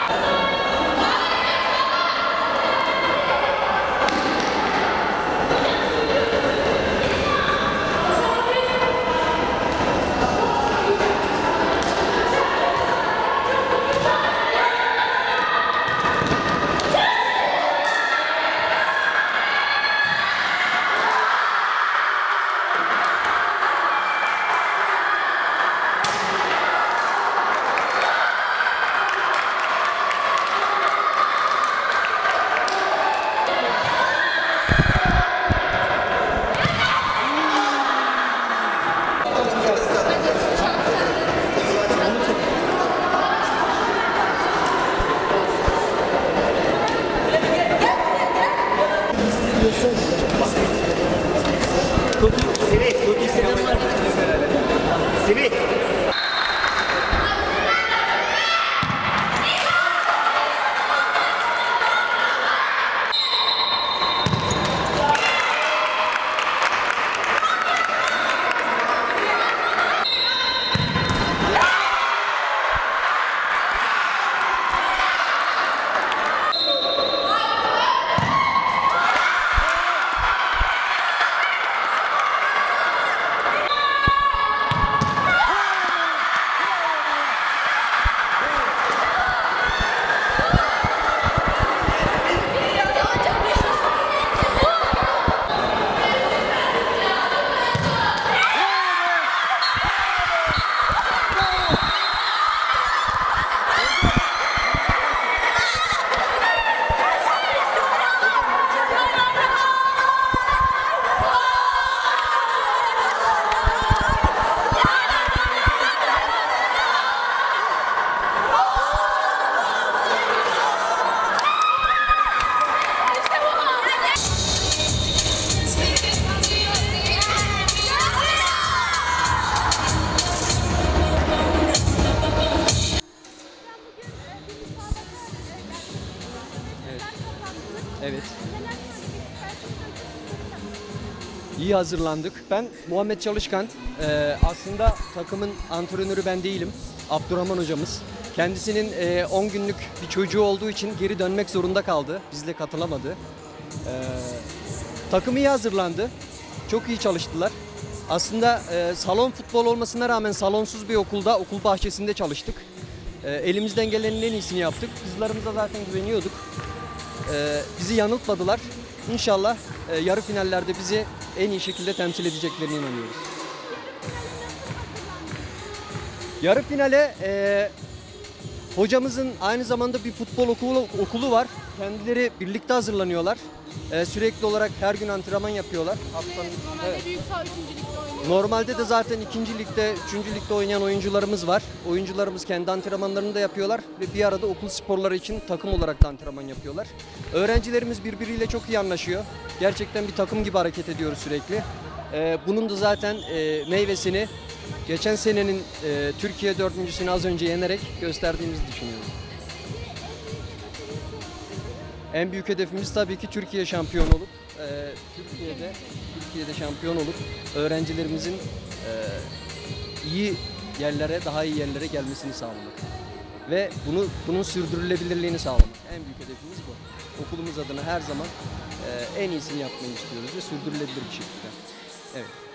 Evet. İyi hazırlandık. Ben Muhammed Çalışkan. Aslında takımın antrenörü ben değilim. Abdurrahman hocamız. Kendisinin 10 günlük bir çocuğu olduğu için geri dönmek zorunda kaldı. Bizle katılamadı. Takım iyi hazırlandı. Çok iyi çalıştılar. Aslında salon futbol olmasına rağmen salonsuz bir okulda, okul bahçesinde çalıştık. Elimizden gelenin en iyisini yaptık. Kızlarımıza zaten güveniyorduk. Bizi yanıltmadılar. İnşallah yarı finallerde bizi en iyi şekilde temsil edeceklerine inanıyoruz. Yarı finale hocamızın aynı zamanda bir futbol okulu var. Kendileri birlikte hazırlanıyorlar. Sürekli olarak her gün antrenman yapıyorlar. Normalde büyük sağ 3. ligde oynuyor. Normalde de zaten 2. ligde, 3. ligde oynayan oyuncularımız var. Oyuncularımız kendi antrenmanlarını da yapıyorlar ve bir arada okul sporları için takım olarak da antrenman yapıyorlar. Öğrencilerimiz birbiriyle çok iyi anlaşıyor. Gerçekten bir takım gibi hareket ediyoruz sürekli. Bunun da zaten meyvesini geçen senenin Türkiye dördüncüsünü az önce yenerek gösterdiğimizi düşünüyorum. En büyük hedefimiz tabii ki Türkiye şampiyonu olup Türkiye'de şampiyon olup öğrencilerimizin iyi yerlere, daha iyi yerlere gelmesini sağlamak ve bunun sürdürülebilirliğini sağlamak. En büyük hedefimiz bu. Okulumuz adına her zaman en iyisini yapmayı istiyoruz ve sürdürülebilir bir şekilde. Evet.